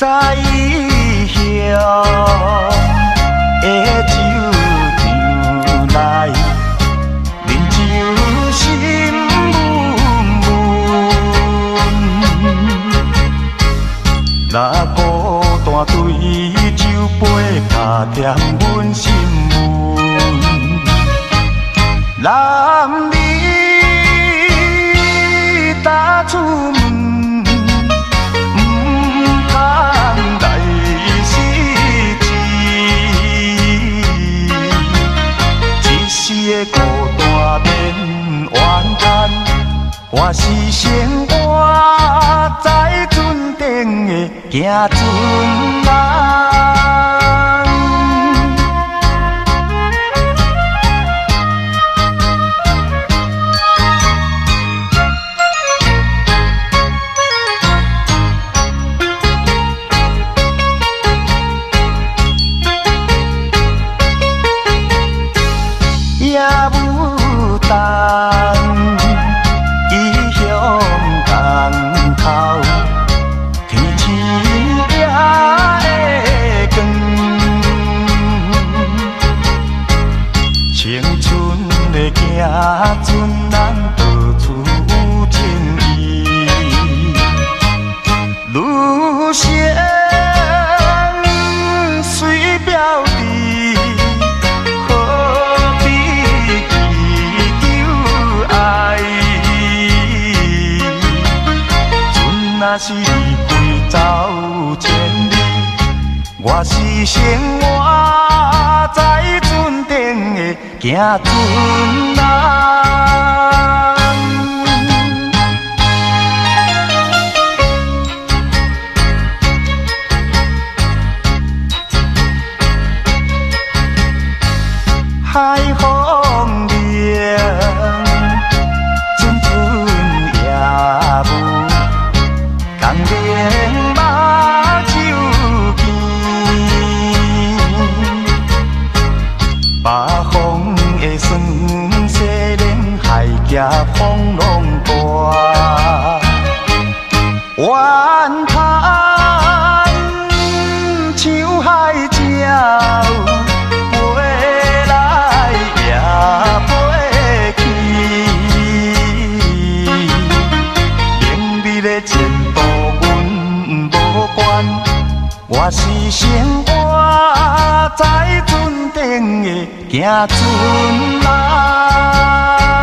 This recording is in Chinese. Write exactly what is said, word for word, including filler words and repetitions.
在异乡的酒场内，饮酒心闷闷。若孤单对酒杯，加添阮心闷。男儿踏出门，不通来失志。一时的孤单免怨叹，我是生活在船顶的行船人。也无等异乡港口，天青也会光。青春的行船人，到处有情谊，女性虽标致。若是离开走千里，我是生活在船顶的行船人。海风凉，阵阵夜雾。江边马酒见，北方的酸西凉，海峡风浪大，怨叹像海鸟飞来也飞去，明日的前途无关，我是生活在船顶的行船人。